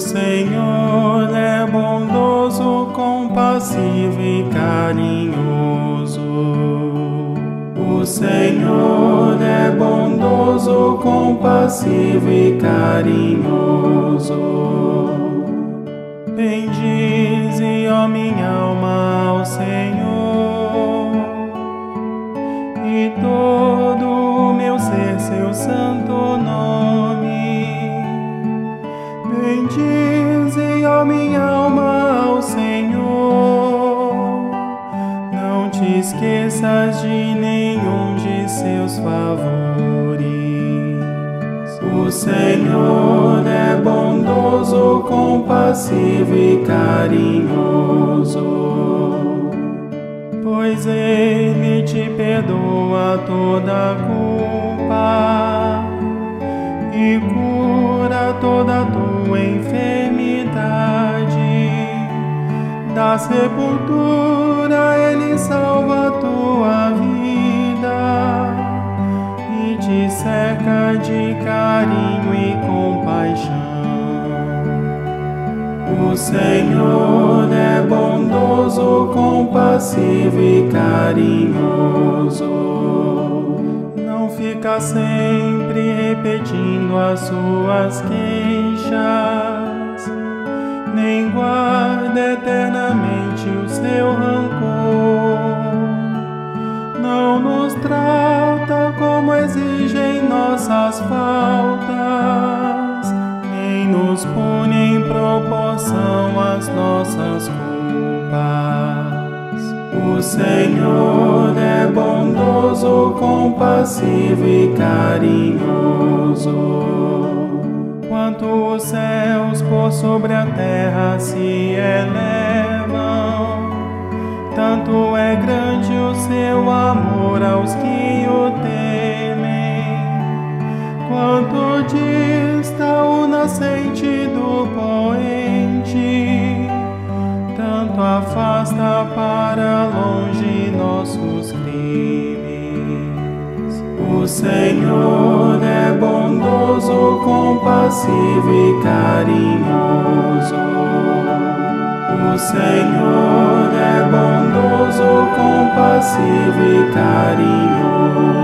Senhor é bondoso, compassivo e carinhoso. O Senhor é bondoso, compassivo e carinhoso. Bendize, ó minha alma, ao Senhor, e todo o meu ser seu santo nome. Bendize, ó minha alma, ao Senhor, não te esqueças de nenhum de seus favores. O Senhor é bondoso, compassivo e carinhoso, pois Ele te perdoa toda a culpa e cura toda a tua enfermidade. Da sepultura Ele salva a tua vida e te cerca de carinho e compaixão. O Senhor é bondoso, compassivo e carinhoso. Não fica sempre repetindo as suas queixas, nem guarda eternamente o seu rancor. Não nos trata como exigem nossas faltas, nem nos pune em proporção às nossas culpas. O Senhor é bondoso, compassivo e carinhoso. Quanto os céus por sobre a terra se elevam, tanto é grande o seu amor aos que o temem. Quanto dista o nascente do poente, tanto afasta para longe nossos crimes. O Senhor é bondoso, compassivo e carinhoso. O Senhor é bondoso, compassivo e carinhoso.